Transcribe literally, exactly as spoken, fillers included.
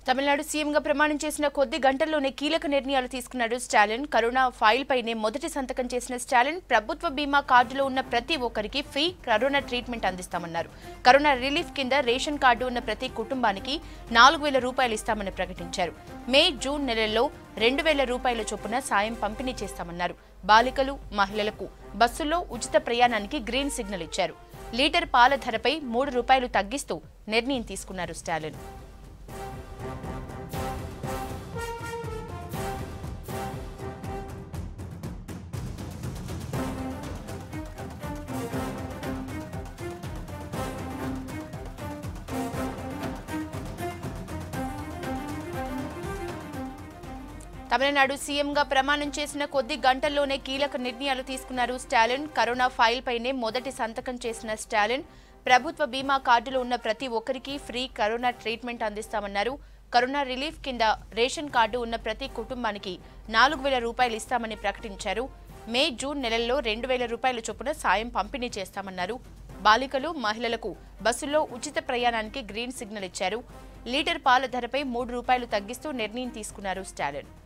తమిళనాడు సీఎంగా ప్రమాణం చేసిన కొద్ది గంటల్లోనే కీలక నిర్ణయాలు తీసుకున్నాడు స్టాలిన్. కరోనా ఫైల్ పైనే మొదటి సంతకం చేసిన స్టాలిన్ ప్రభుత్వ బీమా కార్డులో ఉన్న ప్రతి ఒక్కరికి ఫ్రీ కరోనా ట్రీట్మెంట్ అందిస్తామన్నారు. కరోనా రిలీఫ్ కింద రేషన్ కార్డు ఉన్న ప్రతి కుటుంబానికి నాలుగు వేల రూపాయలు ఇస్తామని ప్రకటించారు. మే జూన్ నెలల్లో రెండు వేల రూపాయల చొప్పున సాయం పంపిణీ చేస్తామన్నారు. బాలికలు, మహిళలకు బస్సుల్లో ఉచిత ప్రయాణానికి గ్రీన్ సిగ్నల్ ఇచ్చారు. లీటర్ పాల ధరపై మూడు రూపాయలు తగ్గిస్తూ నిర్ణయం తీసుకున్నారు స్టాలిన్. తమిళనాడు సీఎంగా ప్రమాణం చేసిన కొద్ది గంటల్లోనే కీలక నిర్ణయాలు తీసుకున్నారు స్టాలిన్. కరోనా ఫైల్ పైనే మొదటి సంతకం చేసిన స్టాలిన్ ప్రభుత్వ బీమా కార్డులో ఉన్న ప్రతి ఒక్కరికి ఫ్రీ కరోనా ట్రీట్మెంట్ అందిస్తామన్నారు. కరోనా రిలీఫ్ కింద రేషన్ కార్డు ఉన్న ప్రతి కుటుంబానికి నాలుగు వేల రూపాయలు ఇస్తామని ప్రకటించారు. మే జూన్ నెలల్లో రెండు వేల రూపాయల చొప్పున సాయం పంపిణీ చేస్తామన్నారు. బాలికలు, మహిళలకు బస్సుల్లో ఉచిత ప్రయాణానికి గ్రీన్ సిగ్నల్ ఇచ్చారు. లీటర్ పాల ధరపై మూడు రూపాయలు తగ్గిస్తూ నిర్ణయం తీసుకున్నారు స్టాలిన్.